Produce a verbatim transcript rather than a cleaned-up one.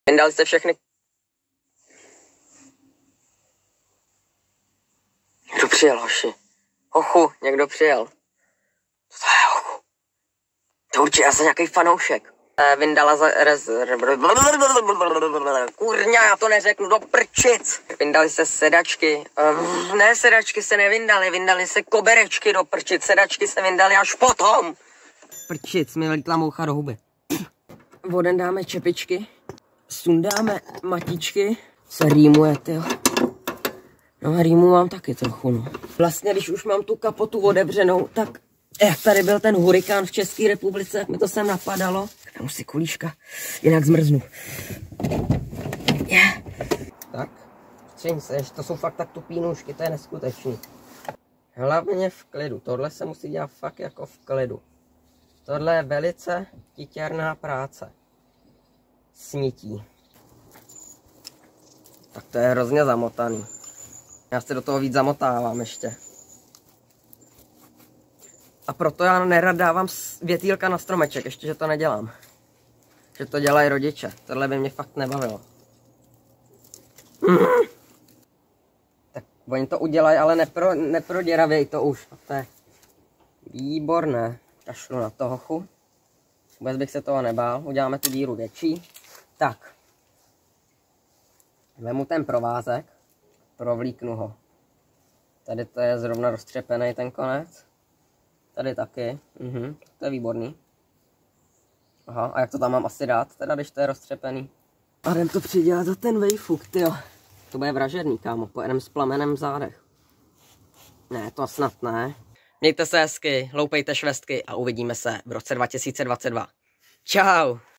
Vyndali jste všechny. Někdo přijel, hoši. Hochu, někdo přijel. Co to je, hochu? To určitě asi nějaký fanoušek. Vyndala za rez... Kurňa, já to neřeknu, do prčic. Vyndali se sedačky. Uh, ne, sedačky se nevyndaly, vyndali se koberečky do prčic. Sedačky se vyndaly až potom. Prčic, mi vylítla moucha do huby. Voden dáme čepičky. Sundáme matičky. Se rýmuje, tyjo. No a rýmu mám taky trochu, no. Vlastně, když už mám tu kapotu otevřenou, tak jak tady byl ten hurikán v České republice, jak mi to sem napadalo. Dám si kulíška, jinak zmrznu. Yeah. Tak, střeň se, to jsou fakt tak tupý nůžky, to je neskutečný. Hlavně v klidu, tohle se musí dělat fakt jako v klidu. Tohle je velice titěrná práce. Snití. Tak to je hrozně zamotaný. Já se do toho víc zamotávám ještě. A proto já nerad dávám větýlka na stromeček, ještě že to nedělám. Že to dělají rodiče. Tohle by mě fakt nebavilo. Mm. Tak oni to udělají, ale nepro, neproděravěj to už. To je výborné. Kašlu na to, hochu. Vůbec bych se toho nebál. Uděláme tu díru větší. Tak. Vemu ten provázek. Provlíknu ho. Tady to je zrovna roztřepený ten konec. Tady taky. Mhm, to je výborný. Aha, a jak to tam mám asi dát, teda když to je roztřepený? A jdem to přidělat za ten vejfuk, tyjo. To bude vražedný, kámo, pojedem s plamenem v zádech. Ne, to snad ne. Mějte se hezky, loupejte švestky a uvidíme se v roce dva tisíce dvacet dva. Čau!